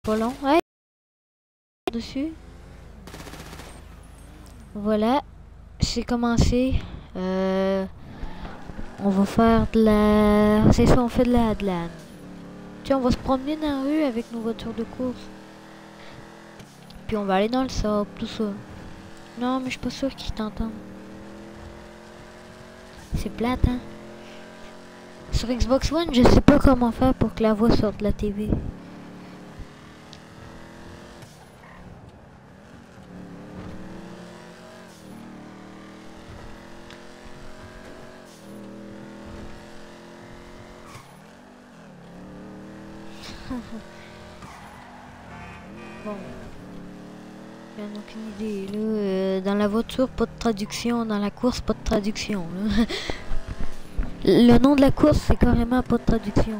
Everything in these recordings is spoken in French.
Pas long. Ouais. Dessus. Voilà. C'est commencé. On va faire de la... C'est ça, on fait de la... Tiens, on va se promener dans la rue avec nos voitures de course. Puis on va aller dans le sable, tout ça. Non, mais je suis pas sûr qu'ils t'entendent. C'est plate, hein? Sur Xbox One, je sais pas comment faire pour que la voix sorte de la TV. Bon. J'en ai aucune idée, là. Dans la voiture, pas de traduction. Dans la course, pas de traduction, là. Le nom de la course, c'est carrément pas de traduction.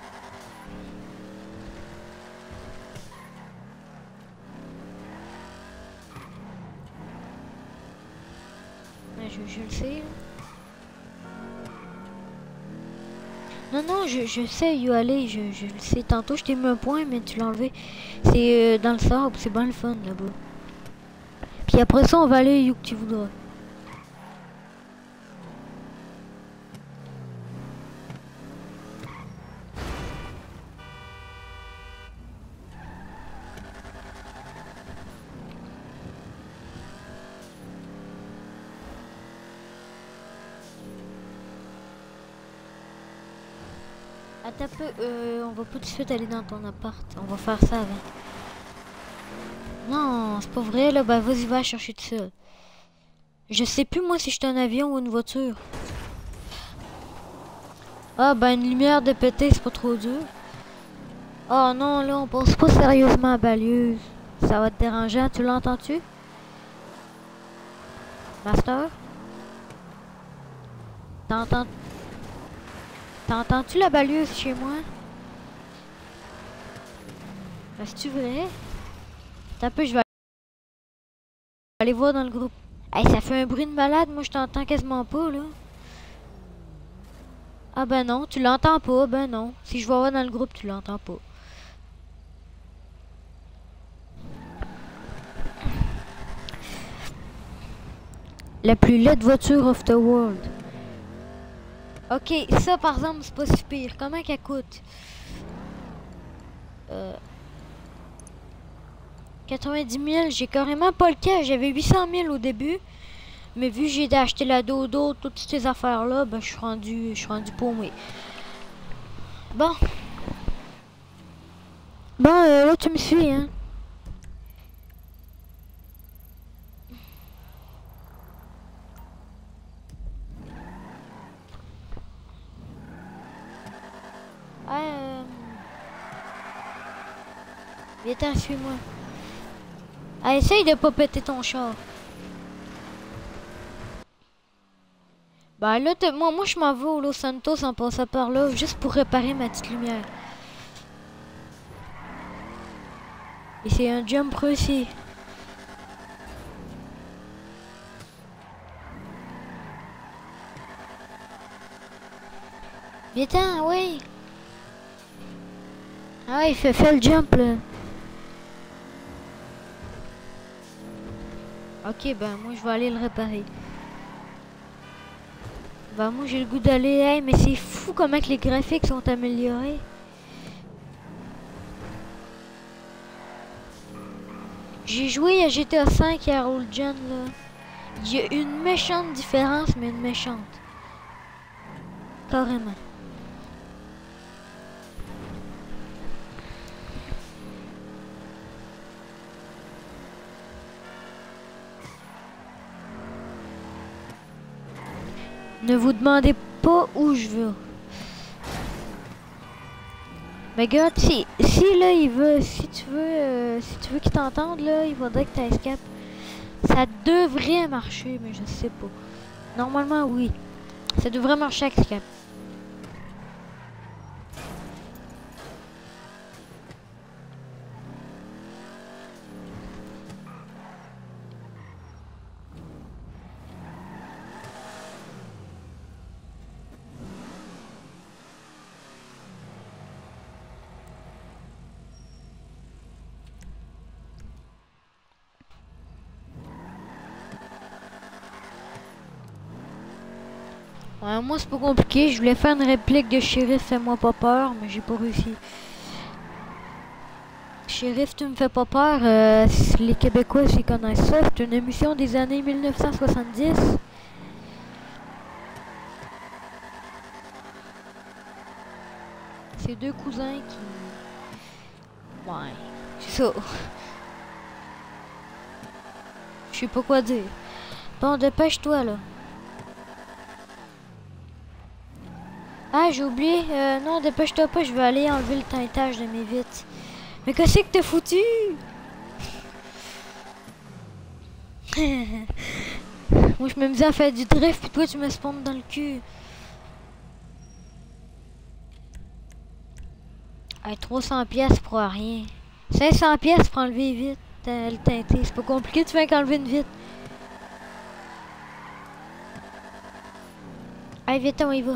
Mais je le sais, là. Non, je sais y aller, je le sais. Tantôt, je t'ai mis un point, mais tu l'as enlevé. C'est dans le sable, c'est bien le fun, là-bas. Puis après ça, on va aller où que tu voudras. Attends un peu, on va pas tout de suite aller dans ton appart. On va faire ça avant. Non, c'est pas vrai, là. Ben, vas-y, va chercher tout seul. Je sais plus, moi, si je suis un avion ou une voiture. Ah, ben, une lumière de pété, c'est pas trop dur. Oh non, là, on pense pas sérieusement à Balieuse. Ça va te déranger, tu l'entends-tu? Master? T'entends... T'entends-tu la balieuse chez moi? Ben, c'est-tu vrai? Attends un peu, je vais aller voir dans le groupe. Hey, ça fait un bruit de malade, moi je t'entends quasiment pas, là. Ah ben non, tu l'entends pas, ben non. Si je vais voir dans le groupe, tu l'entends pas. La plus laide voiture of the world. Ok, ça par exemple, c'est pas si pire. Comment qu'elle coûte? 90 000, j'ai carrément pas le cas. J'avais 800 000 au début. Mais vu que j'ai acheté la dodo, toutes ces affaires-là, ben je suis rendu paumé. Bon. Bon, là tu me suis, hein. Ouais, viens, suis-moi. Ah, essaye de pas péter ton char. Bah là, moi je m'en vais au Los Santos en passant par là, juste pour réparer ma petite lumière. Et c'est un jump réussi. Viens, oui. Ah, il fait le jump là. Ok, ben moi je vais aller le réparer. Bah moi j'ai le goût d'aller, hey, mais c'est fou comment que les graphiques sont améliorés. J'ai joué à GTA 5 et à Old Gen là. Il y a une méchante différence, mais une méchante. Carrément. Ne vous demandez pas où je veux. Mais regarde, si là il veut, si tu veux qu'il t'entende là, il faudrait que tu escapes. Ça devrait marcher, mais je sais pas. Normalement oui. Ça devrait marcher avec escape. Ouais, moi c'est pas compliqué, je voulais faire une réplique de Shérif, fais-moi pas peur, mais j'ai pas réussi. Shérif, tu me fais pas peur, les Québécois s'ils connaissent ça, c'est une émission des années 1970. C'est deux cousins qui... Ouais, c'est ça. Je sais pas quoi dire. Bon, dépêche-toi là. Ah, j'ai oublié. Non, dépêche-toi pas, je vais aller enlever le teintage de mes vitres. Mais qu'est-ce que t'as foutu? Moi, je me disais à faire du drift, puis toi, tu me spawns dans le cul. Hey, 300 pièces pour rien. 500 pièces pour enlever vite le teinté. C'est pas compliqué, tu fais qu'enlever une vitre. Allez, vite, on y va.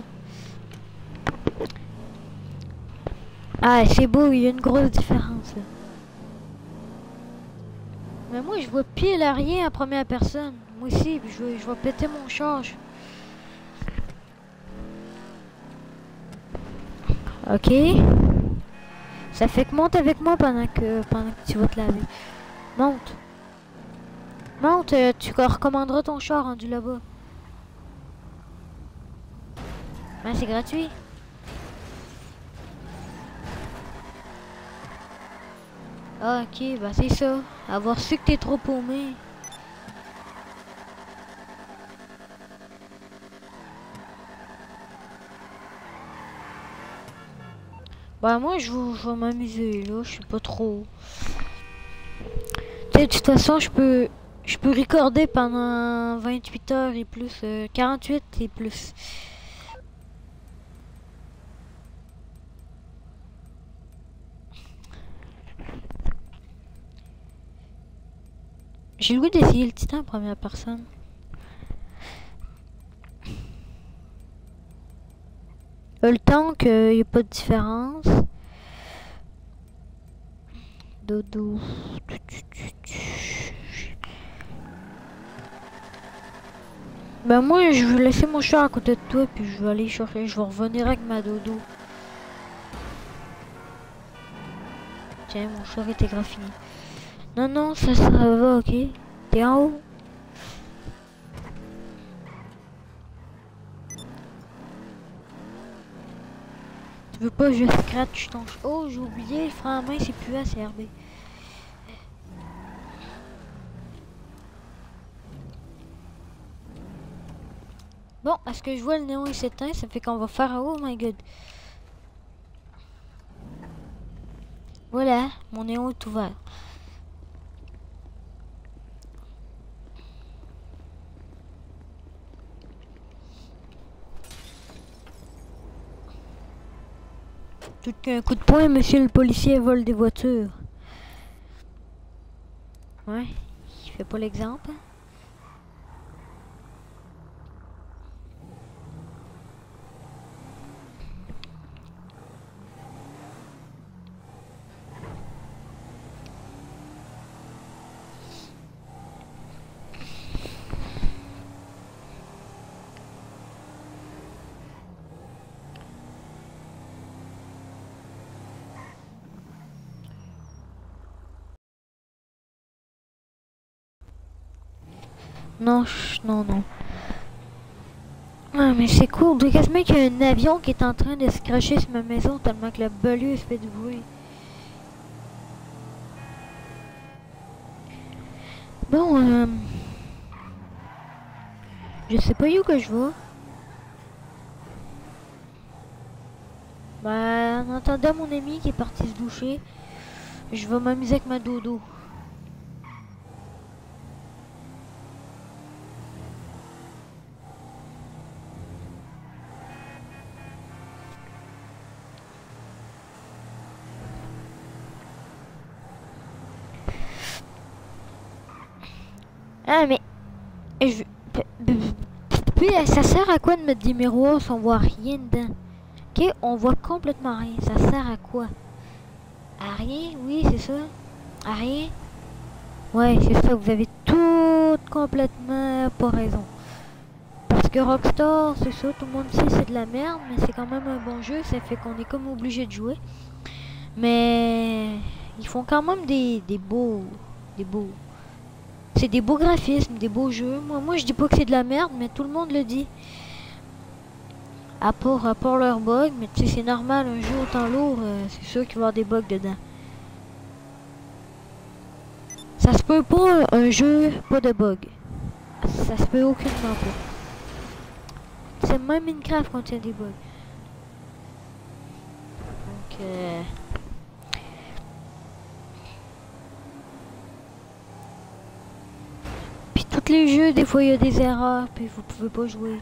Ah, c'est beau, il y a une grosse différence là. Mais moi, je vois pile à rien en première personne. Moi aussi, puis je vais péter mon charge. Ok. Ça fait que monte avec moi pendant que tu vas te laver. Monte. Monte, tu recommanderas ton char rendu là-bas. Ben, c'est gratuit. Ah, ok, bah c'est ça. Avoir su que t'es trop paumé. Bah moi je vais m'amuser là, je sais pas trop. Tu sais, de toute façon je peux recorder pendant 28 heures et plus, 48 et plus. J'ai le goût d'essayer le titan en première personne. Le tank, y a pas de différence. Dodo. Ben moi je vais laisser mon chat à côté de toi puis je vais aller chercher, je vais revenir avec ma dodo. Tiens, mon chat était graffiné. Non, non, ça va, ok. T'es en haut. Tu veux pas que je scratch ton chat? Oh, j'ai oublié, le frein à main, c'est plus ACRB. Bon, est-ce que je vois le néon il s'éteint? Ça fait qu'on va faire... Oh my god. Voilà, mon néon est ouvert. Tout qu'un coup de poing, monsieur le policier vole des voitures. Ouais, il fait pas l'exemple. Non, non, non. Ah, mais c'est cool. Il y a quasiment qu'il y a un avion qui est en train de se cracher sur ma maison tellement que la balue fait du bruit. Bon, je sais pas où que je vais. Bah, en attendant mon ami qui est parti se doucher, je vais m'amuser avec ma dodo. Ah, mais... Je... Puis, ça sert à quoi de mettre des miroirs si on voit rien dedans? Ok, on voit complètement rien. Ça sert à quoi? À rien? Oui, c'est ça. À rien? Ouais, c'est ça. Vous avez tout complètement pas raison. Parce que Rockstar, c'est ça, tout le monde sait c'est de la merde, mais c'est quand même un bon jeu, ça fait qu'on est comme obligé de jouer. Mais ils font quand même des beaux, c'est des beaux graphismes, des beaux jeux. Moi je dis pas que c'est de la merde, mais tout le monde le dit. À part leurs bugs, mais tu sais c'est normal, un jeu autant lourd, c'est sûr qu'il va y avoir des bugs dedans. Ça se peut pas un jeu pas de bugs. Ça se peut aucunement pas. C'est même Minecraft contient des bugs. Donc puis tous les jeux, des fois il y a des erreurs, puis vous pouvez pas jouer.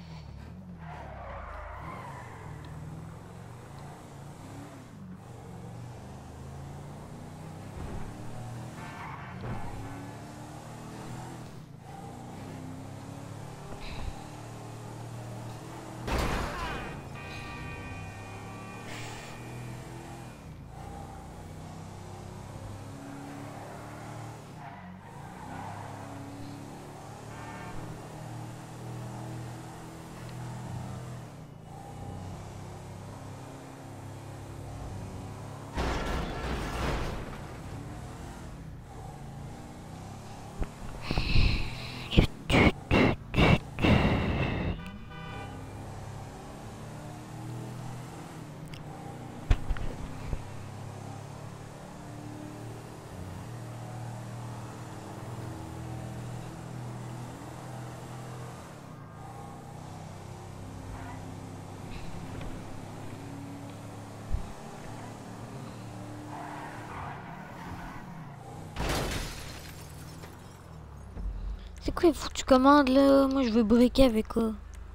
C'est quoi, faut que tu commandes là? Moi je veux briquer avec quoi?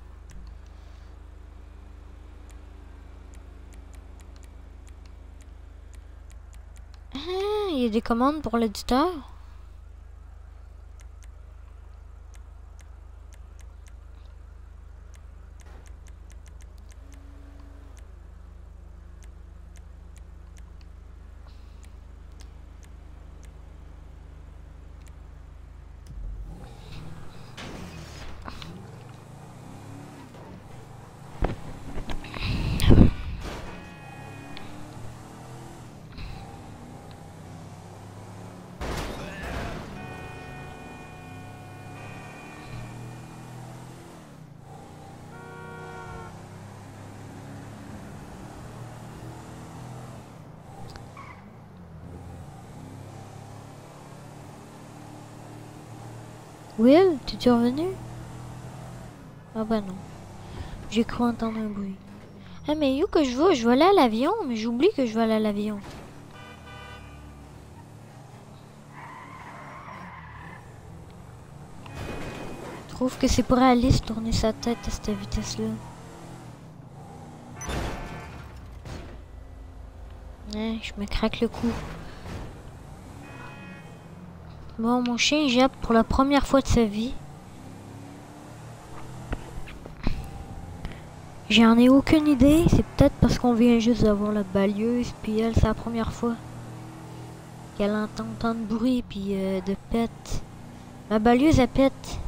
Ah, il y a des commandes pour l'éditeur? Will, t'es-tu revenu? Ah bah non. J'ai cru entendre un bruit. Ah mais où que je vais? Je vais aller à l'avion, mais j'oublie que je vais aller à l'avion. Je trouve que c'est pas réaliste tourner sa tête à cette vitesse-là. Ouais, je me craque le cou. Bon, mon chien jappe pour la première fois de sa vie. J'en ai aucune idée, c'est peut-être parce qu'on vient juste d'avoir la balieuse, puis elle, c'est la première fois qu'elle entend tant de bruit, puis de pète. La balieuse, elle pète.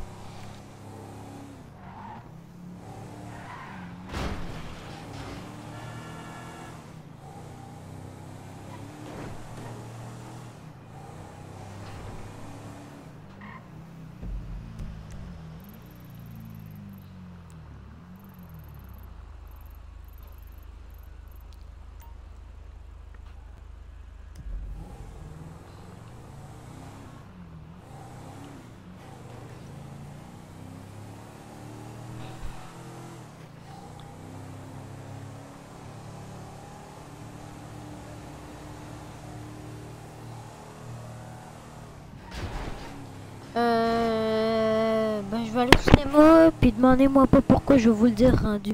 Ben je vais aller au cinéma, puis demandez-moi pas pourquoi, je vais vous le dire rendu.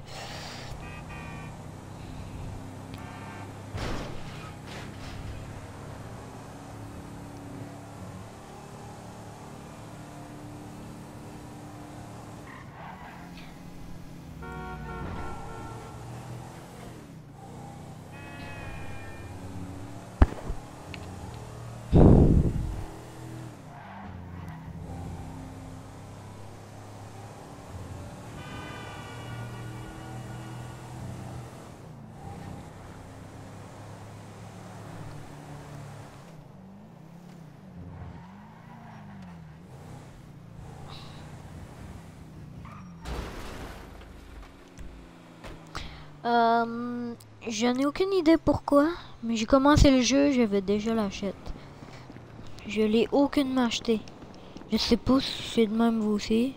J'en ai aucune idée pourquoi, mais j'ai commencé le jeu, j'avais déjà l'achète. Je l'ai aucunement acheté. Je sais pas si c'est de même vous aussi.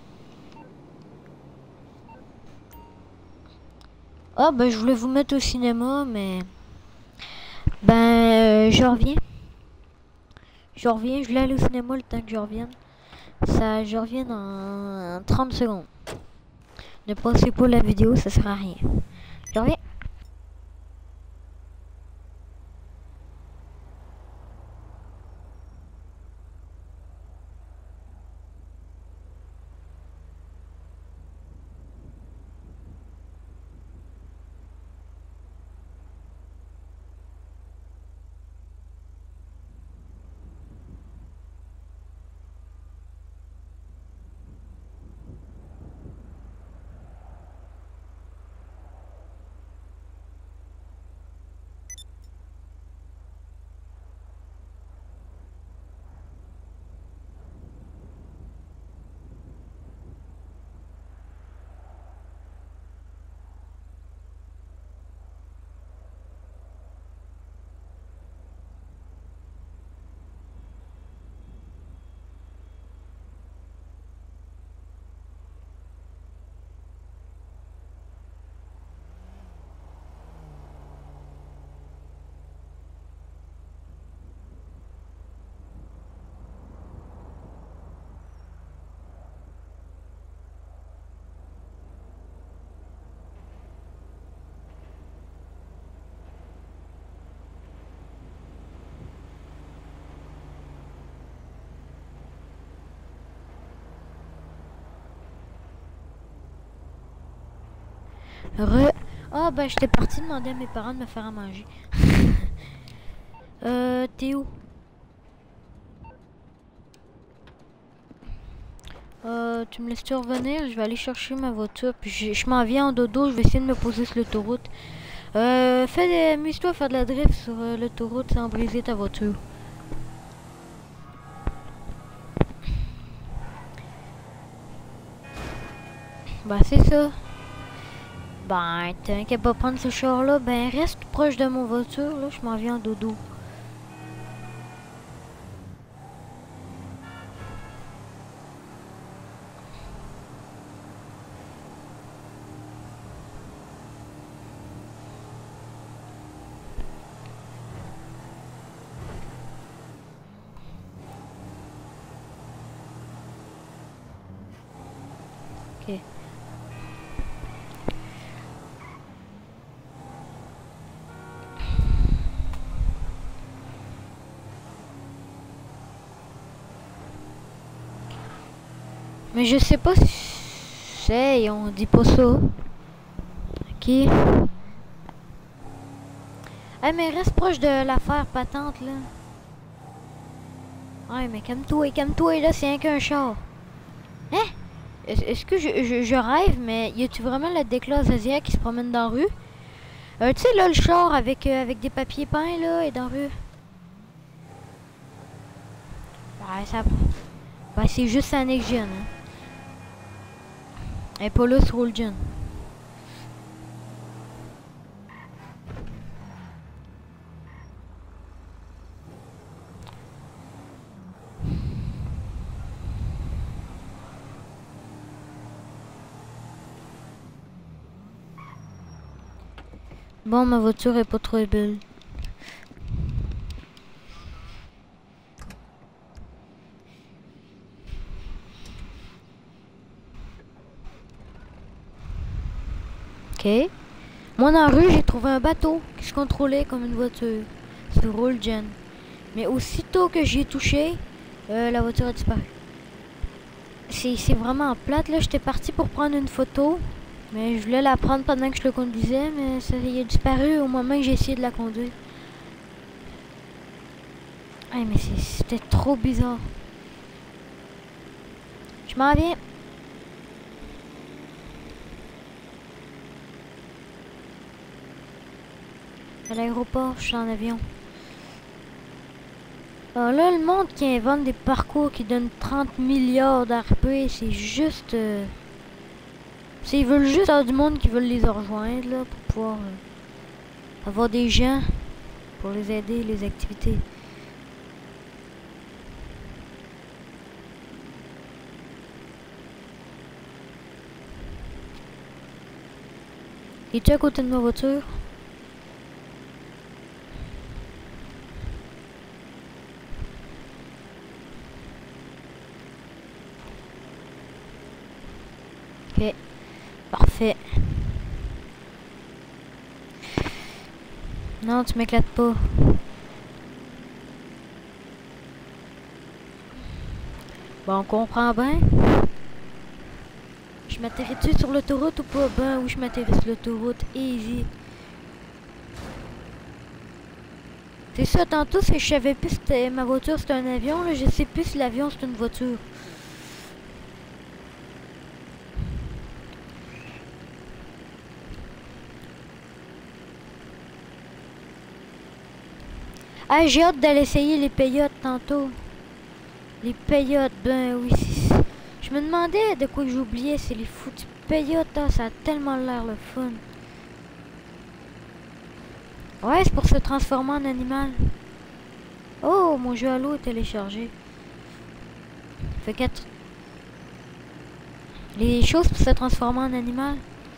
Ah ben je voulais vous mettre au cinéma, mais ben je reviens. Je reviens, je voulais aller au cinéma le temps que je revienne. Ça, je reviens dans 30 secondes. Ne passez pas la vidéo, ça sert à rien. Je reviens. Ah ben j'étais parti demander à mes parents de me faire à manger. T'es où? Tu me laisses-tu revenir? Je vais aller chercher ma voiture. Puis je m'en viens en dodo. Je vais essayer de me poser sur l'autoroute. Amuse-toi à faire de la drift sur l'autoroute sans briser ta voiture. Bah c'est ça. Ben, t'es qu'à pas prendre ce char-là, ben reste proche de mon voiture, là, je m'en viens en dodo. Ok. Mais je sais pas si c'est, on dit pas ça. Ok. Ah mais reste proche de l'affaire patente là. Ouais mais calme-toi là, c'est rien qu'un char. Hein? Est-ce que je rêve, mais y a-tu vraiment la déclasse asiatique qui se promène dans la rue? Tu sais là le char avec des papiers peints là et dans la rue. Ouais ça. Ben c'est juste un next-gen. Hein. Elle est pas là sur le gen. Bon, ma voiture est pas trop belle. Ok. Moi, dans la rue, j'ai trouvé un bateau qui se contrôlait comme une voiture. Sur Roll Gen. Mais aussitôt que j'y ai touché, la voiture a disparu. C'est vraiment plate, là. J'étais parti pour prendre une photo. Mais je voulais la prendre pendant que je le conduisais, mais ça y a disparu au moment que j'ai essayé de la conduire. Ah, mais c'était trop bizarre. Je m'en viens. À l'aéroport, je suis en avion. Alors là, le monde qui invente des parcours qui donnent 30 milliards d'RP, c'est juste... Ils veulent juste avoir du monde qui veulent les rejoindre, là, pour pouvoir avoir des gens pour les aider, les activités. Es-tu à côté de ma voiture? Ok, parfait. Non, tu m'éclates pas. Bon, on comprend bien. Je m'atterris-tu sur l'autoroute ou pas? Ben oui, je m'atterris sur l'autoroute. Easy. C'est ça, tantôt, je savais plus si c'était ma voiture, c'était un avion. Là, je sais plus si l'avion, c'est une voiture. Ah, j'ai hâte d'aller essayer les payottes tantôt. Les payottes, ben oui. Je me demandais de quoi j'oubliais, c'est les foutues payottes. Hein, ça a tellement l'air le fun. Ouais, c'est pour se transformer en animal. Oh, mon jeu Halo est téléchargé. Fait 4. Les choses pour se transformer en animal.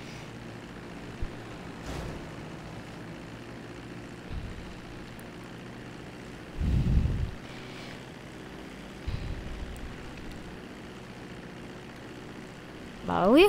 Bah oui.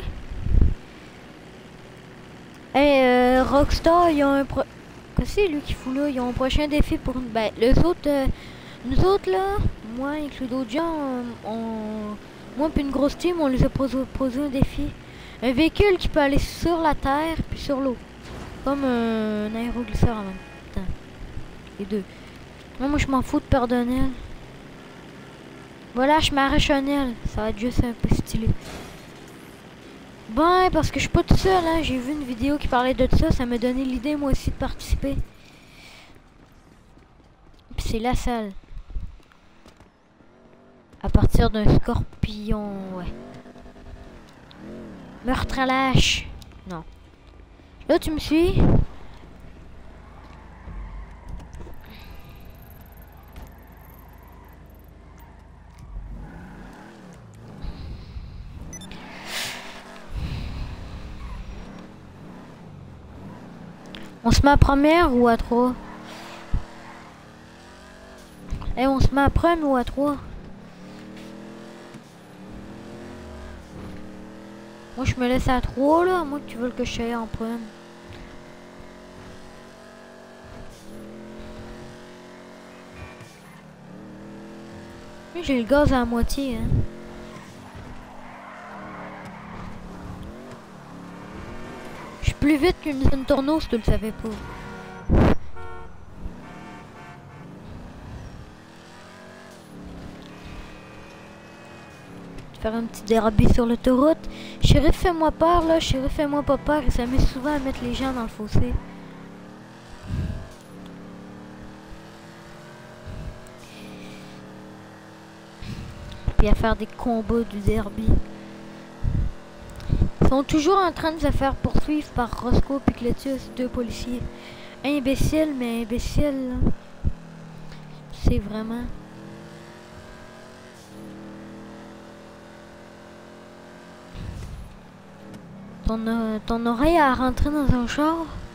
Hey, Rockstar, ils ont un Qu'est-ce que c'est lui qui fout là? Ils ont un prochain défi pour une... Ben, les autres... nous autres, là, moi et d'autres gens, moi puis une grosse team, on les a posé un défi. Un véhicule qui peut aller sur la terre puis sur l'eau. Comme un aéroglisseur en même temps. Les deux. Moi, je m'en fous de perdre un aile. Voilà, je m'arrache un aile. Ça va être juste un peu stylé. Ben, parce que je suis pas tout seul, hein. J'ai vu une vidéo qui parlait de ça. Ça m'a donné l'idée, moi aussi, de participer. Puis c'est la salle. À partir d'un scorpion, ouais. Meurtre à lâche. Non. Là, tu me suis? On se met à première ou à 3? Eh, on se met à première ou à 3? Moi, je me laisse à 3, là. Moi, tu veux que je sois en première. J'ai le gaz à la moitié, hein. Je suis plus vite qu'une zone tourneau, si tu le savais pas. Faire un petit dérabis sur l'autoroute. Chérie, fais-moi peur, là. Chérie, fais-moi pas peur. Et ça m'est souvent à mettre les gens dans le fossé. Puis à faire des combats du derby. Ils sont toujours en train de se faire poursuivre par Roscoe et Cletus, deux policiers. Imbécile, mais imbécile. C'est vraiment... Ton oreille a rentré dans un char?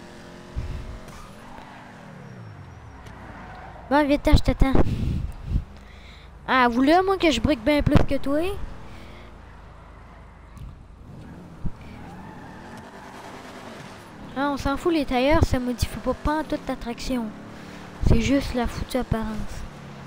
Bon, vite, je t'attends. Ah, vous là, moi, que je brique bien plus que toi? Ah, on s'en fout, les tailleurs, ça modifie pas en toute ta traction. C'est juste la foutue apparence.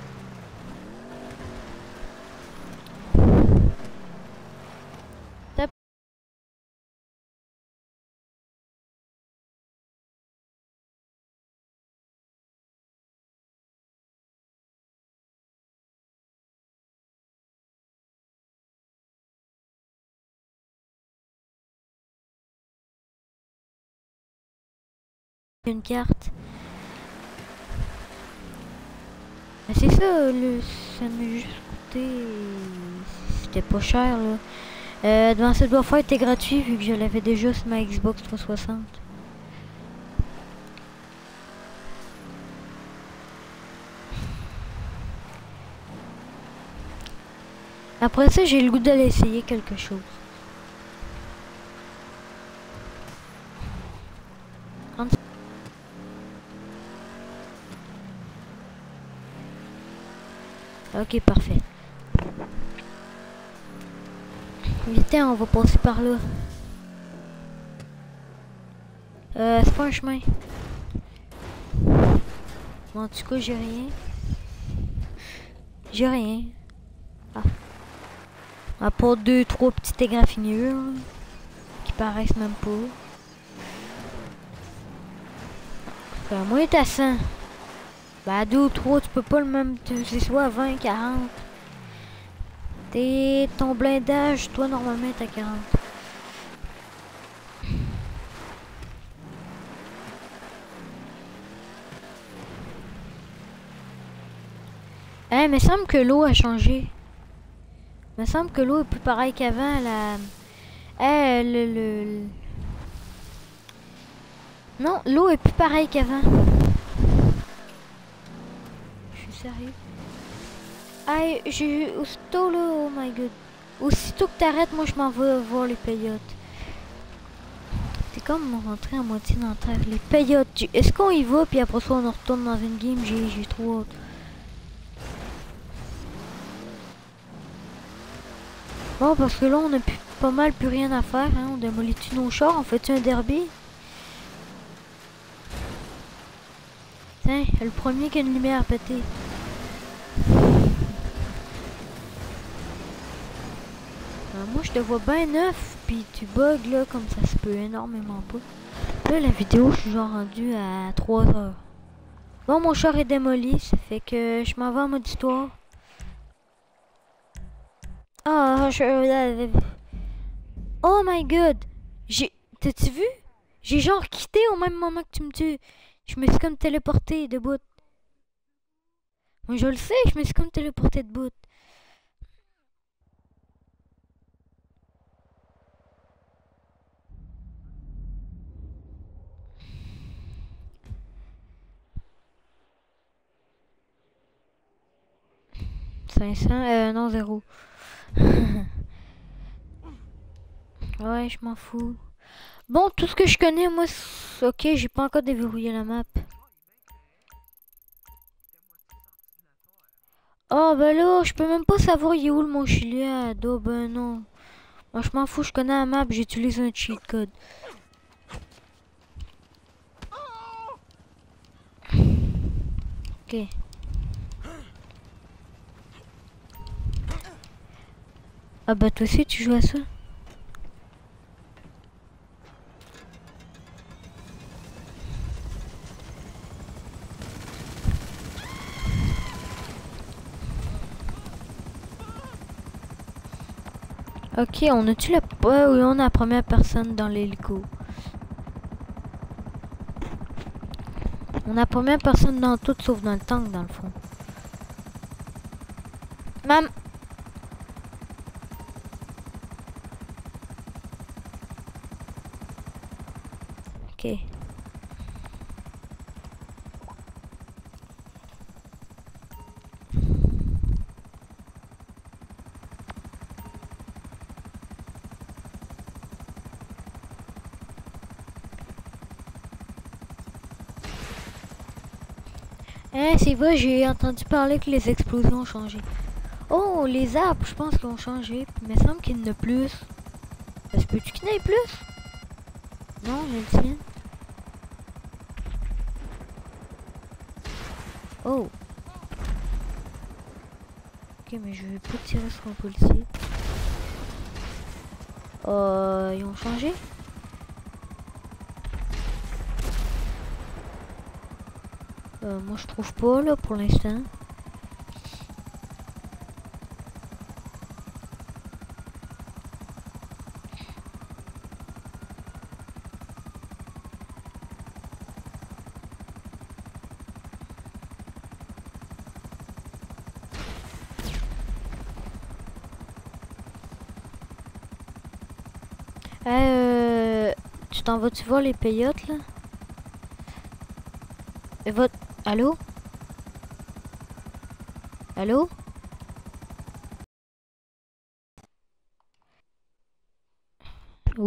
Une carte. Mais c'est ça, ça m'a juste coûté... C'était pas cher, là. Devant ça doit faire, était gratuit, vu que je l'avais déjà sur ma Xbox 360. Après ça, j'ai le goût d'aller essayer quelque chose. Ok, parfait. Vite, on va passer par là. C'est pas un chemin. Bon, en tout cas, j'ai rien. J'ai rien. Ah. À part 2-3 petites égraffinures qui paraissent même pas. Enfin, moi, t'as 100. Bah, 2 ou 3, tu peux pas le même. C'est soit 20, 40. Ton blindage, toi, normalement, t'as 40. Eh, mais semble que l'eau a changé. Me semble que l'eau est plus pareille qu'avant. Non, l'eau est plus pareille qu'avant. Je suis sérieux. Ah, j'ai aussitôt là, oh my god. Aussitôt que t'arrêtes, moi je m'en vais voir les payotes. C'est comme rentrer à moitié dans la terre. Les payotes. Est-ce qu'on y va puis après ça on retourne dans une game? J'ai trop hâte. Bon, parce que là, on a pas mal plus rien à faire. Hein. On démolit tous nos chars. On fait un derby. Tiens, le premier qui a une lumière à péter. Moi, je te vois bien neuf. Puis tu bugs là, comme ça se peut énormément pas. Là, la vidéo, je suis genre rendu à 3 heures. Bon, mon char est démoli. Ça fait que je m'en vais en mode histoire. Oh, oh my god! T'as-tu vu? J'ai genre quitté au même moment que tu me tues. Je me suis comme téléporté de bout. Moi je le sais, je me suis comme téléporté de bout. Non, 0. Ouais, je m'en fous. Bon, tout ce que je connais, moi, ok, j'ai pas encore déverrouillé la map. Oh, ben là, je peux même pas savoir il est où le mon Chiliad. Oh, ben non. Moi, je m'en fous, je connais la map, j'utilise un cheat code. Ok. Ah, bah, toi aussi, tu joues à ça? Ok, on a-tu la... Ouais, oui, on a la première personne dans l'hélico. On a la première personne dans tout, sauf dans le tank, dans le fond. Mam! Ok. Eh, c'est vrai, j'ai entendu parler que les explosions ont changé. Oh, les arbres, je pense qu'ils ont changé. Il me semble qu'il y en a plus. Est-ce que tu qu'il y en ait plus? Non, j'ai le tien. Oh. Ok, mais je vais pas tirer sur un policier. Ils ont changé? Moi je trouve pas là pour l'instant. Tu t'en vas-tu voir les payotes là? Et votre... Allô? Allô?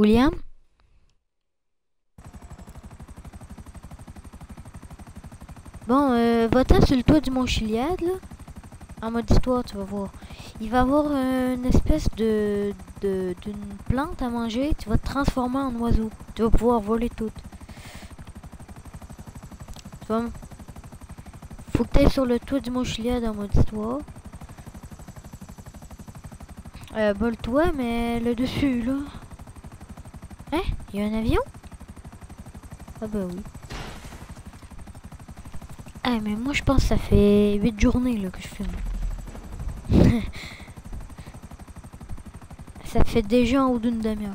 William? Bon, va-t'en sur le toit du Mont Chiliad, là. En mode histoire, tu vas voir. Il va y avoir une espèce d'une plante à manger. Tu vas te transformer en oiseau. Tu vas pouvoir voler tout. Tu vas... Faut que tu ailles sur le toit du Mont Chiliad en mode histoire. Vole-toi, mais le dessus, là. Hein? Il y a un avion? Ah bah oui. Ah, mais moi, je pense que ça fait 8 journées, là, que je filme. Ça fait déjà en haut d'une demi-heure.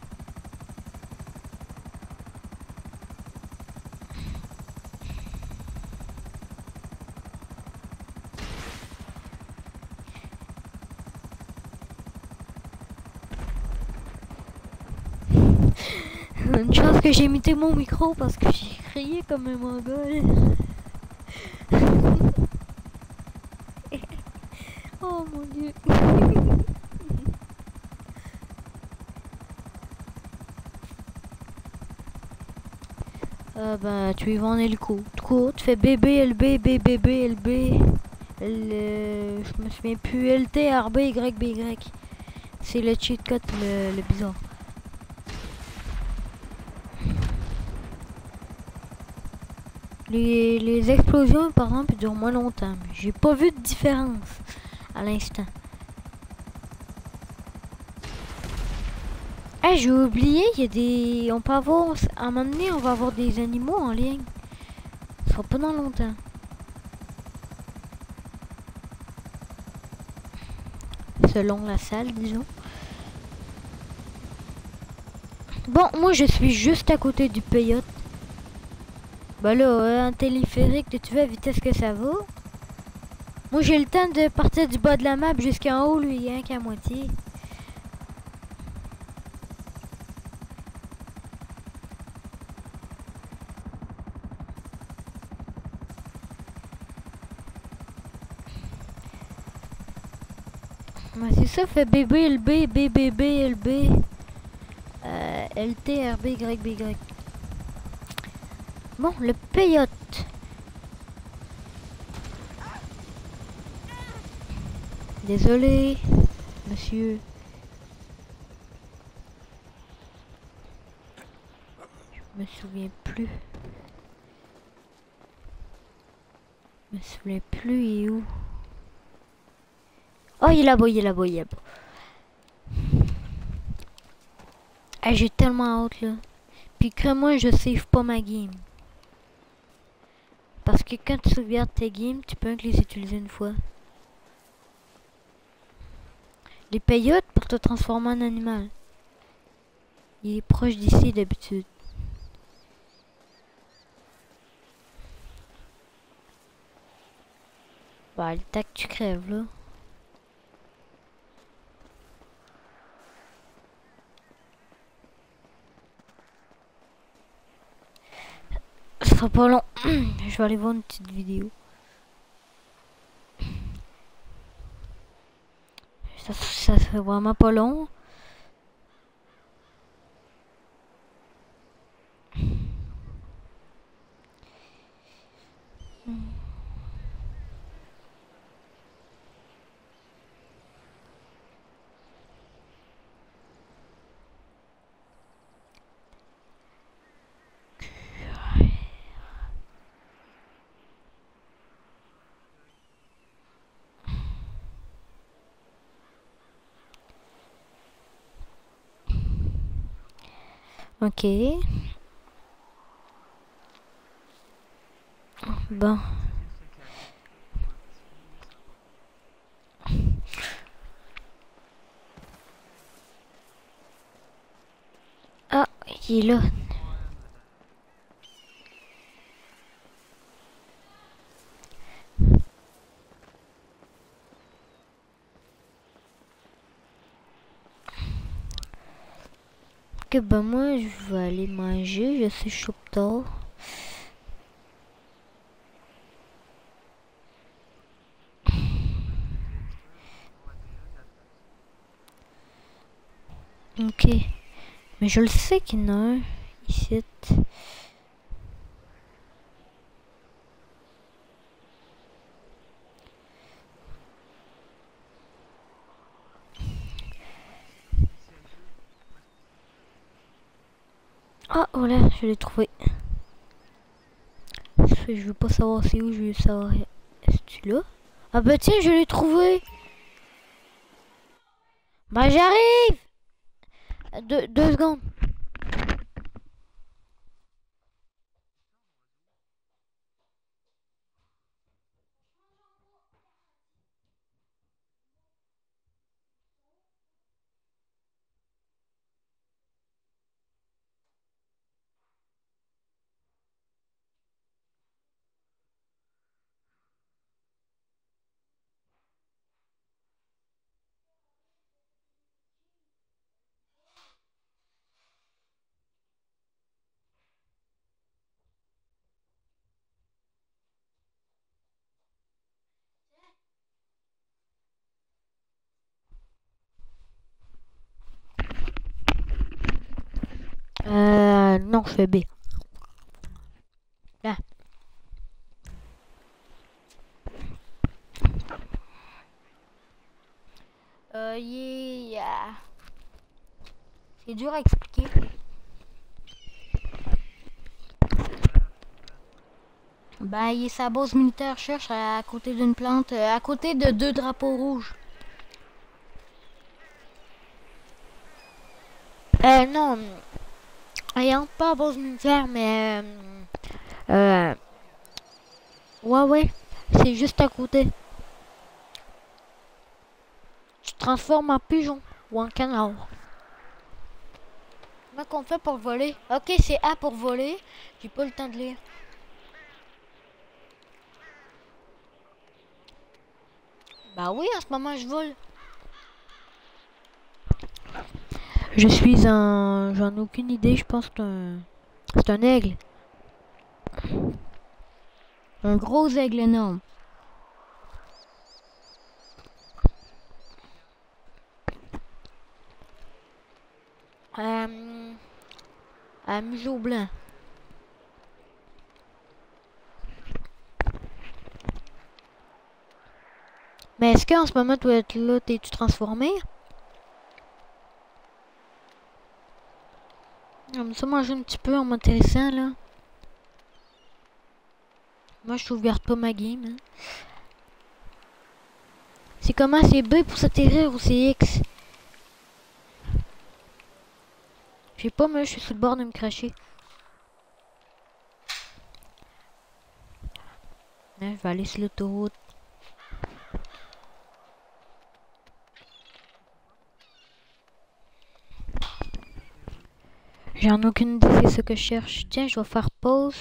Une chance que j'ai imité mon micro parce que j'ai crié comme un mongol. Oh mon dieu. Bah tu y vas en hélico. Tu cours, tu fais BB, LB, BB, LB. Je me souviens plus. LT, RB, YBY. C'est le cheat code le bizarre. Les explosions, par exemple, durent moins longtemps. J'ai pas vu de différence à l'instant. Ah, j'ai oublié, il y a des... On peut avoir... À un moment donné, on va avoir des animaux en ligne. Ça sera pas dans longtemps. Selon la salle, disons. Bon, moi, je suis juste à côté du peyote. Bah là, un téléphérique, tu vois à vitesse que ça va. Moi, j'ai le temps de partir du bas de la map jusqu'en haut, lui, hein, qu'à moitié. Bah, c'est ça, fait BB, LB, BBB, LB. LT, RB, YBY. Bon, le peyote. Désolé, monsieur. Je me souviens plus. Je me souviens plus, il est où? Oh, il est là-bas, il est là-bas, il est là-bas. Ah, j'ai tellement hâte, là. Puis que moi, je save pas ma game. Parce que quand tu sauvegardes tes games, tu peux que les utiliser une fois. Les peyotes pour te transformer en animal. Il est proche d'ici d'habitude. Bah, le temps que tu crèves, là. Ce sera pas long. Je vais aller voir une petite vidéo. Ça serait vraiment pas long. Ok. Bon. Ah, il est là. Ok, bah moi je vais aller manger. Je suis chaud tard. Ok. Mais je le sais qu'il y en a un ici. Ah, voilà, je l'ai trouvé. Je veux pas savoir c'est où, je veux savoir. Est-ce là? Ah bah tiens, je l'ai trouvé. Bah j'arrive. Deux secondes. Non, je fais B. Là. Yeah. C'est dur à expliquer. Bah, il est sa base militaire, cherche à côté d'une plante, à côté de deux drapeaux rouges. Non. Il entre pas à base militaire, mais... ouais. C'est juste à côté. Tu te transformes en pigeon ou en canard. Comment qu'on fait pour voler? Ok, c'est A pour voler. J'ai pas le temps de lire. Bah oui, en ce moment je vole. Je suis un... J'en ai aucune idée, je pense que c'est un aigle. Un gros aigle énorme. À museau blanc. Mais est-ce qu'en ce moment, tu es là, t'es-tu transformé? Comme ça, moi, j'ai un petit peu en m'intéressant, là. Moi, je sauvegarde pas ma game. Hein. C'est comment? C'est B pour s'atterrir ou c'est X? Je sais pas, moi, je suis sur le bord de me cracher. Là, je vais aller sur l'autoroute. J'en ai aucune idée, c'est ce que je cherche. Tiens, je vais faire pause.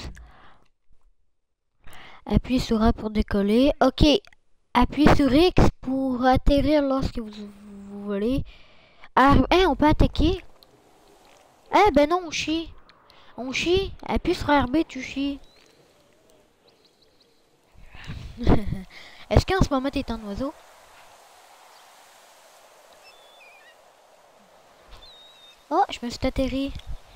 Appuyez sur A pour décoller. Ok. Appuyez sur X pour atterrir lorsque vous volez. Ah, hein, on peut attaquer. Eh ben non, on chie. On chie. Appuie sur RB, tu chies. Est-ce qu'en ce moment t'es un oiseau? Oh, je me suis atterri.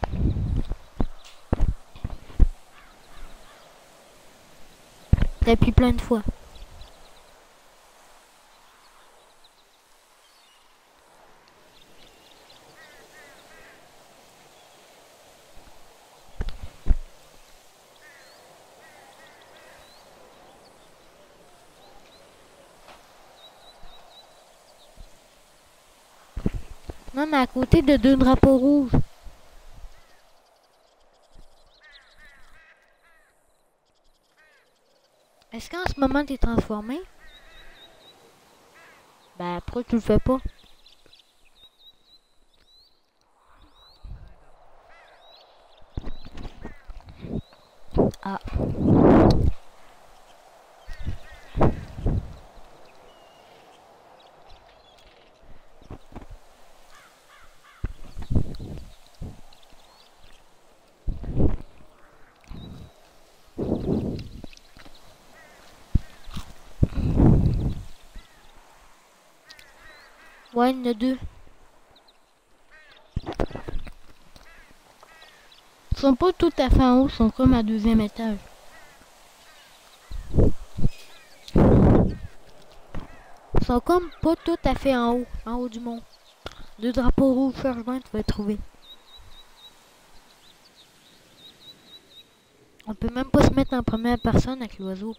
T'appuies plein de fois. Non, mais à côté de deux drapeaux rouges. Est-ce qu'en ce moment t'es transformé? Ben, pourquoi tu le fais pas? Ah. Ouais, il y en a deux. sont pas tout à fait en haut, ils sont comme à 2e étage. Ils sont comme pas tout à fait en haut du mont. 2 drapeaux rouges, cherche bien, tu vas les trouver. On peut même pas se mettre en première personne avec l'oiseau.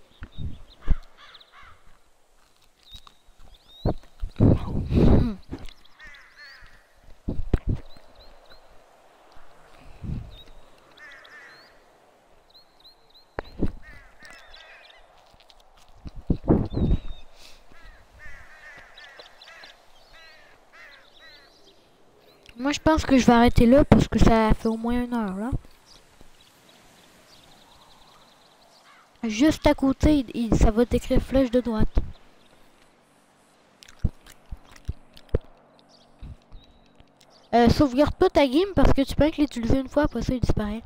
Moi, je pense que je vais arrêter là parce que ça fait au moins 1 heure, là. Juste à côté, ça va t'écrire flèche de droite. Sauvegarde pas ta game parce que tu peux l'utiliser une fois, après ça il disparaît.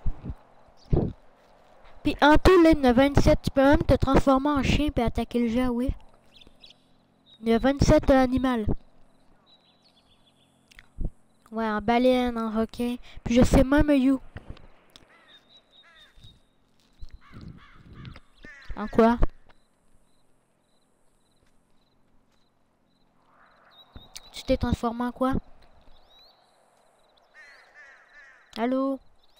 Puis en tout, là, il y en a 27, tu peux même te transformer en chien et attaquer le jeu, oui. Il y a 27 animaux. Ouais, en baleine, en requin. Puis je sais même you. En quoi? Tu t'es transformé en quoi? Allô?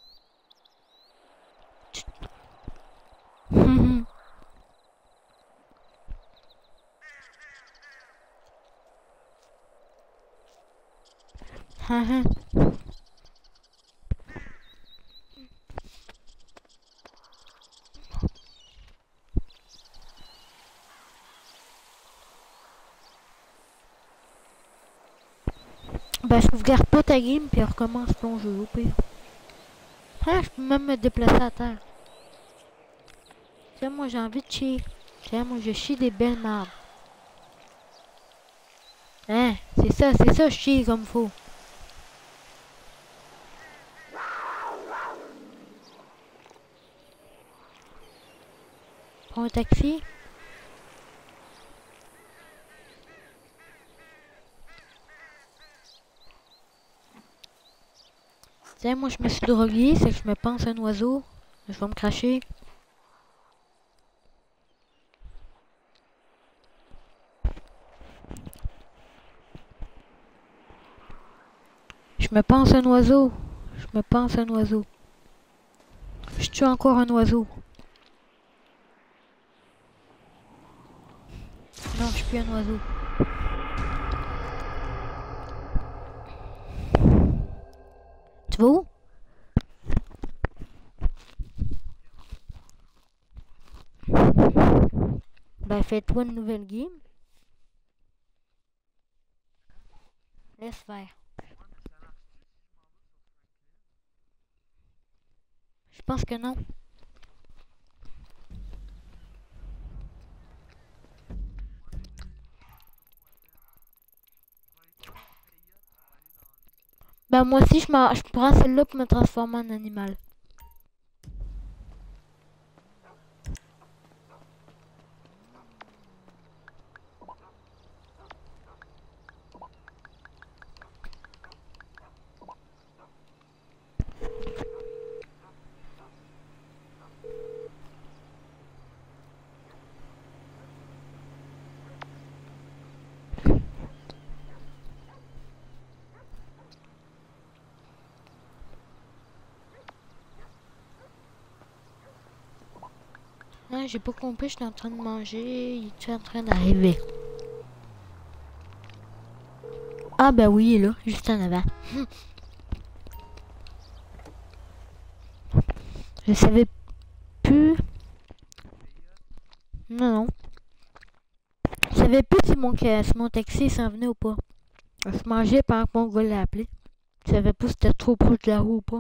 Ben, sauvegarde pas ta game puis recommence ton jeu au pire. Ah, je peux même me déplacer à terre. Tiens, moi j'ai envie de chier. Tiens, moi je chie des belles marbres. Hein, c'est ça, chier comme faut. Prends un taxi. Tiens, moi je me suis drogué, c'est que je me pense un oiseau. Je vais me cracher. Je me pense un oiseau. Je me pense un oiseau. Je tue encore un oiseau. Non, je suis plus un oiseau. Tu vas où? Ben, fais-toi une nouvelle game. Laisse faire. Je pense que non. Ben, moi aussi, je prends celle-là pour me transformer en animal. Ah, j'ai pas compris, je suis en train de manger, il est en train d'arriver. Ah ben oui, il est là, juste en avant. Je savais plus. Non, non. Je savais plus si mon taxi s'en venait ou pas. Je mangeais pendant que mon gars l'a appelé. Je savais pas si c'était trop proche de la roue ou pas.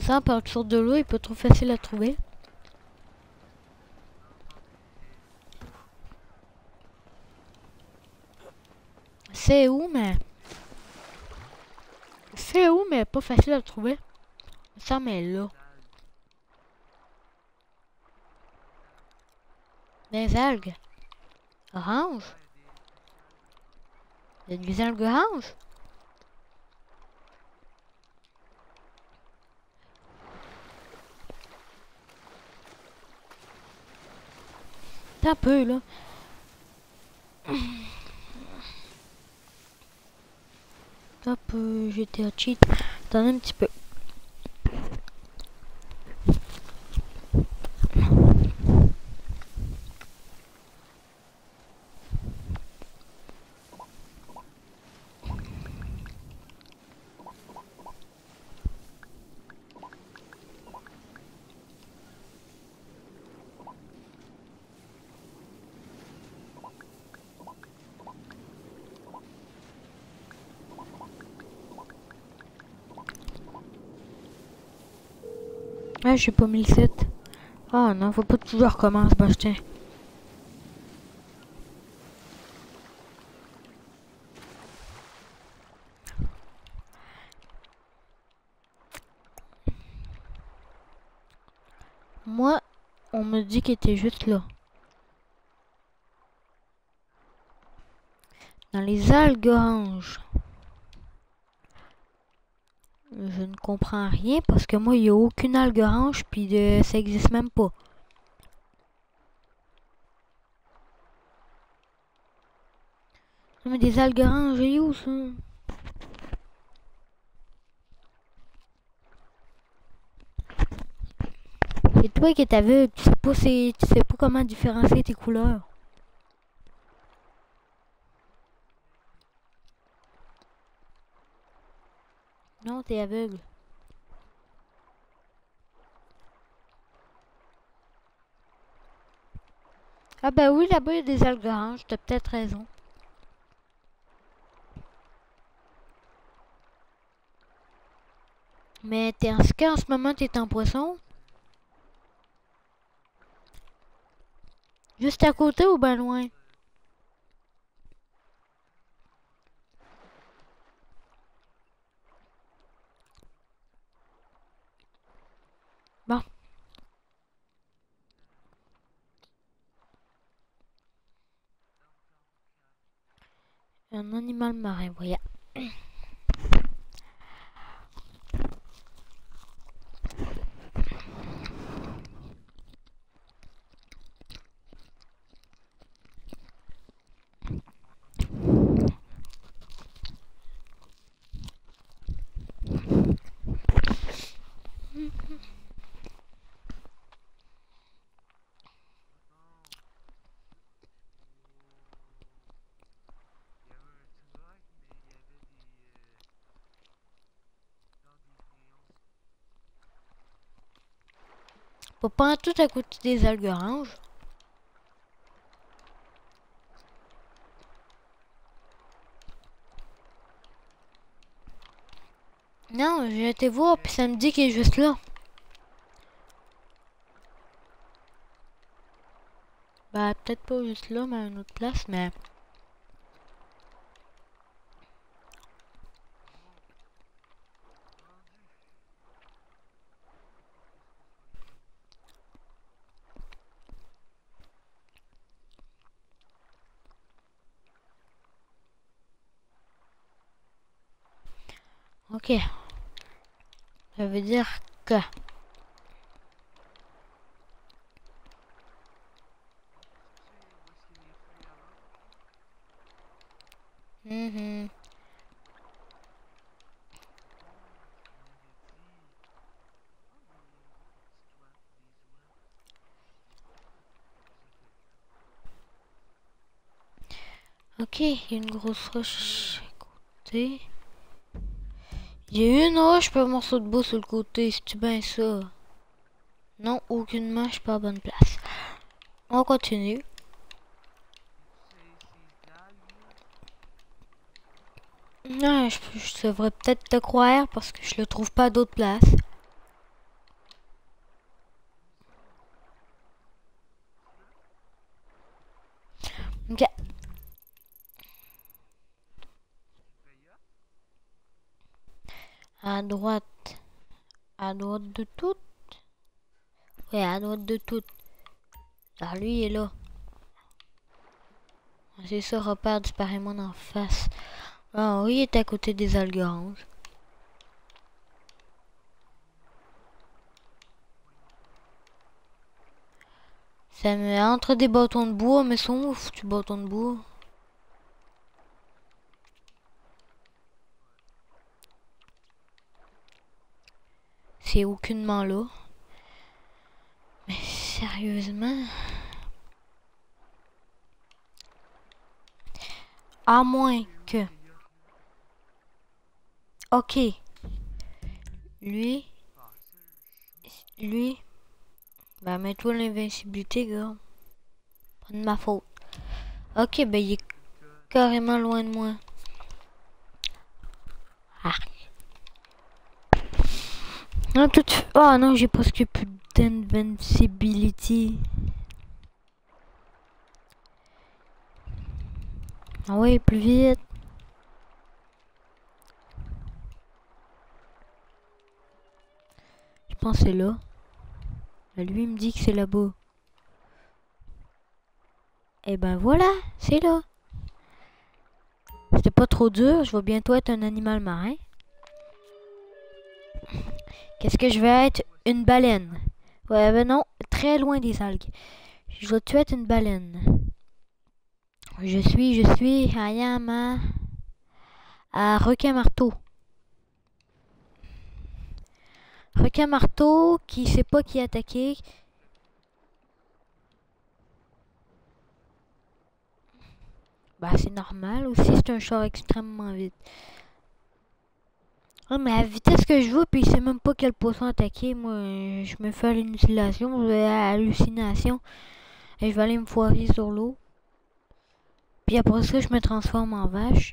Ça, par le de l'eau, il peut être trop facile à trouver. C'est où, mais... C'est où, mais pas facile à trouver. Ça, mais là. Des algues. Orange. Il y a des algues oranges. T'as un peu, là. Hop, j'étais à cheat. Attendez un petit peu. Ah, je suis pas 1007. Ah non, faut pas que tout recommence, bah tiens. Moi, on me dit qu'il était juste là. Dans les algues oranges. Je ne comprends rien parce que moi, il n'y a aucune algue orange, puis ça existe même pas. Non, mais des algues oranges, et où ça? Et toi qui es aveugle, tu sais pas comment différencier tes couleurs. Non, t'es aveugle. Ah bah oui, là-bas il y a des algues oranges, t'as peut-être raison. Mais est-ce qu'en ce moment t'es en poisson? Juste à côté ou ben loin? Bon. Un animal marin, voilà. Pas tout à côté des algues oranges. Non, j'ai été voir puis ça me dit qu'il est juste là. Bah peut-être pas juste là, mais à une autre place, mais... Ok. Ça veut dire que... Ok, il y a une grosse roche à côté. Il y a une roche puis un morceau de bois sur le côté, c'est-tu bien ça? Non, aucunement, je suis pas à bonne place. On continue. Non, je devrais peut-être te croire parce que je le trouve pas à d'autres places. À droite. À droite de tout. Ouais, à droite de tout. Ah, lui il est là. C'est ça, repère disparaît-moi en face. Ah oui, il est à côté des algues oranges. Ça me entre des bâtons de bois, mais sont où foutus bâtons de bois? C'est aucunement là. Mais sérieusement? À moins que... Ok. Lui... Lui... Bah mets-toi l'invincibilité, gars. Pas de ma faute. Ok, ben il est carrément loin de moi. Ah. Non, tout... Oh non, j'ai presque plus d'invincibility. Ah ouais, plus vite. Je pense que c'est là. Lui, il me dit que c'est là-bas. Et ben voilà, c'est là. C'était pas trop dur, je vais bientôt être un animal marin. Qu'est-ce que je vais être? Une baleine. Ouais, ben non, très loin des algues. Je vais tuer être une baleine. I am à requin-marteau. Requin-marteau qui sait pas qui attaquer. Bah c'est normal aussi, c'est un char extrêmement vite. Ah, mais à la vitesse que je veux, puis il sait même pas quel poisson attaquer. Moi, je me fais hallucination. Et je vais aller me foirer sur l'eau. Puis après ça, je me transforme en vache.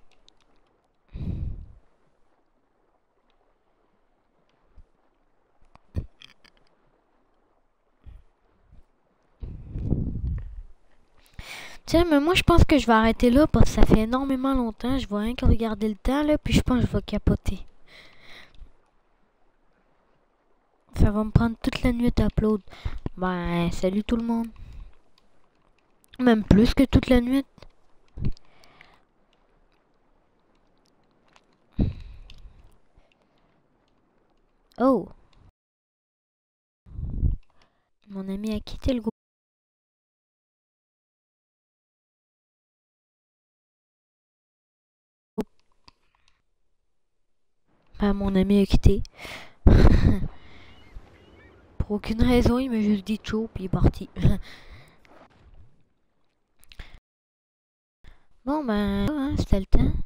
Tiens, mais moi je pense que je vais arrêter là parce que ça fait énormément longtemps. Je vais rien que regarder le temps là, puis je pense que je vais capoter. Ça va me prendre toute la nuit à upload. Ben, salut tout le monde. Même plus que toute la nuit. Oh. Mon ami a quitté le groupe. Ben, mon ami a quitté. Pour aucune raison, il m'a juste dit ciao, puis il est parti. Bon, ben, hein, c'était le temps.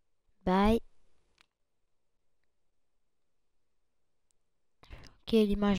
Bye. Ok, l'image